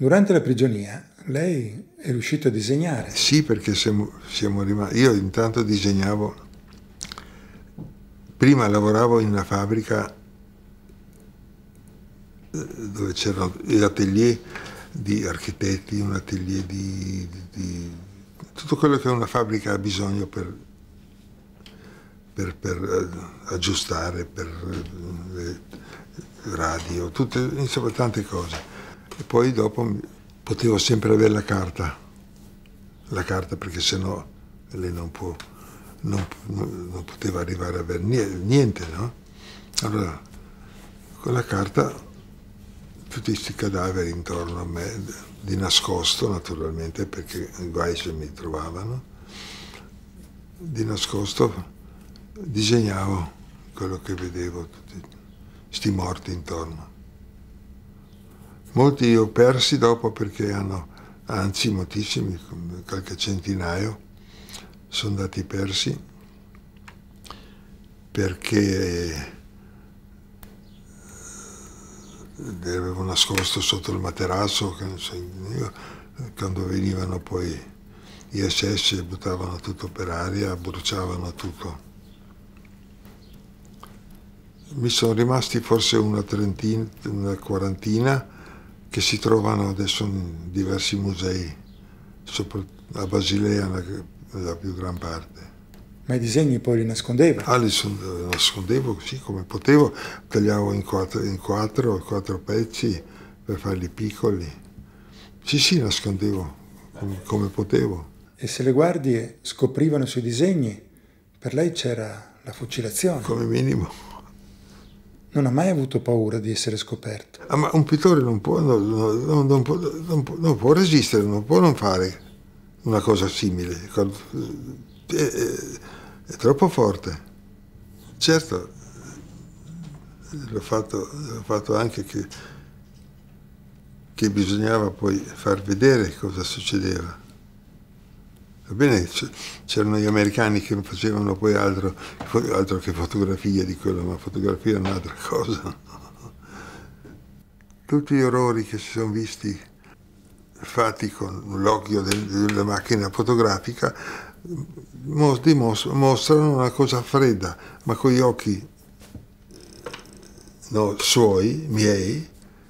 Durante la prigionia lei è riuscito a disegnare. Sì, perché siamo rimasti. Io intanto disegnavo, prima lavoravo in una fabbrica dove c'erano gli atelier di architetti, un atelier di tutto quello che una fabbrica ha bisogno per aggiustare, per le radio, insomma tante cose. E poi dopo potevo sempre avere la carta perché sennò lei non poteva arrivare a avere niente, no? Allora, con la carta, tutti questi cadaveri intorno a me, di nascosto naturalmente, perché guai se mi trovavano, di nascosto disegnavo quello che vedevo, tutti sti morti intorno. Molti li ho persi dopo perché anzi moltissimi, qualche centinaio, sono andati persi perché li avevo nascosto sotto il materasso, che non so, quando venivano poi gli SS buttavano tutto per aria, bruciavano tutto. Mi sono rimasti forse una quarantina che si trovano adesso in diversi musei, a Basilea la più gran parte. Ma i disegni poi li nascondeva? Li nascondevo così come potevo, tagliavo in quattro pezzi per farli piccoli. Sì, nascondevo come potevo. E se le guardie scoprivano i suoi disegni, per lei c'era la fucilazione? Come minimo. Non ha mai avuto paura di essere scoperto? Ma un pittore non può resistere, non può non fare una cosa simile. È troppo forte. Certo, l'ho fatto anche che bisognava poi far vedere cosa succedeva. Va bene, c'erano gli americani che non facevano poi altro che fotografie di quello, ma fotografia è un'altra cosa. Tutti gli orrori che si sono visti fatti con l'occhio della macchina fotografica mostrano una cosa fredda, ma con gli occhi miei,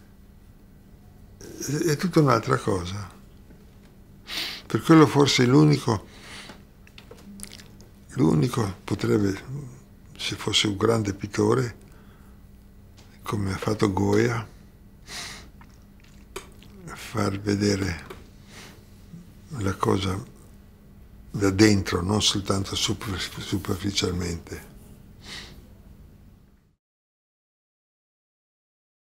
è tutta un'altra cosa. Per quello forse l'unico potrebbe, se fosse un grande pittore, come ha fatto Goya, far vedere la cosa da dentro, non soltanto superficialmente.